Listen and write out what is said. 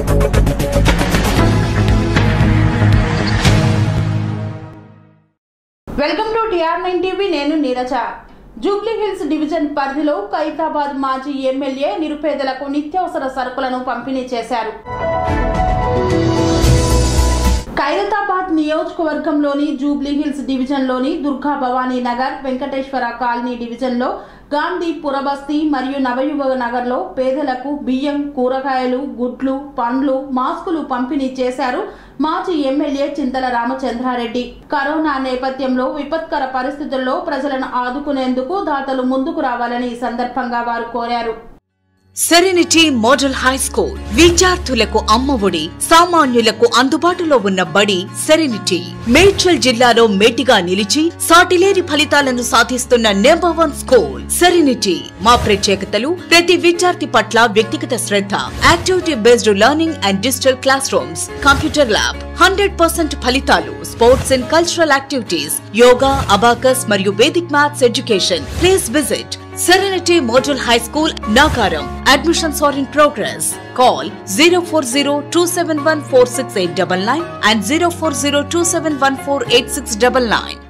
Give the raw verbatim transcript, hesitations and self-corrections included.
Welcome to TR nine TV. నేను Neeraja. Jubilee Hills division పరిధిలో ఖైరతాబాద్ మాజీ ఎమ్మెల్యే నిరుపేదలకు నిత్యావసర సరుకులను పంపిణీ చేశారు. ఖైరతాబాద్ నియోజకవర్గంలోని జూబ్లీ హిల్స్ డివిజన్ లోని దుర్గా భవానీ నగర్, వెంకటేశ్వర కాలనీ డివిజన్ లో గాంధీ పురబస్తీ మరియు నవయుగ నగర్ లో పేదలకు బియ్యం, కూరగాయలు, గుడ్లు, పండ్లు, మాస్కులు పంపిణీ చేశారు మాజీ ఎమ్మెల్యే చింతల రామచంద్రారెడ్డి. కరోనా నేపథ్యంలో విపత్కర పరిస్థితుల్లో ప్రజలను ఆదుకునేందుకు దాతలు ముందుకు రావాలని ఈ సందర్భంగా వారు కోరారు. సెరెనిటీ మోడల్ హై స్కూల్ విద్యార్థులకు అమ్మఒడి, సామాన్యులకు అందుబాటులో ఉన్న బడి సెరెనిటీ. మేడ్చల్ జిల్లాలో మేటిగా నిలిచి సాటిలేని ఫలితాలను సాధిస్తున్న నెంబర్ వన్ స్కూల్ సెరెనిటీ. మా ప్రత్యేకతలు ప్రతి విద్యార్థి పట్ల వ్యక్తిగత శ్రద్ధ, activity based learning and digital classrooms, computer lab, hundred percent ఫలితాలు, sports and cultural activities, yoga, abacus మరియు Vedic maths education. Please visit Serenity Model High School, Nagaram. Admissions are in progress. Call zero four zero two seven one four six eight nine nine and zero four zero two seven one four eight six nine nine.